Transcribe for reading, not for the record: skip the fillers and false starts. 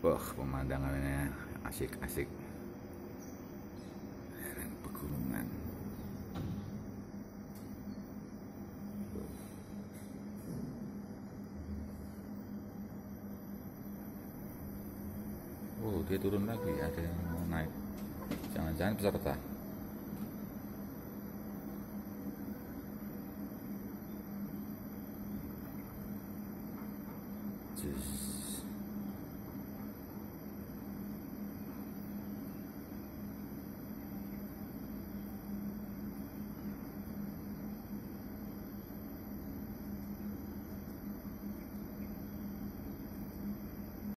Wah, pemandangannya asik-asik. Lereng pegunungan. Oh, dia turun lagi. Ada yang mau naik. Jangan-jangan peserta. Jus.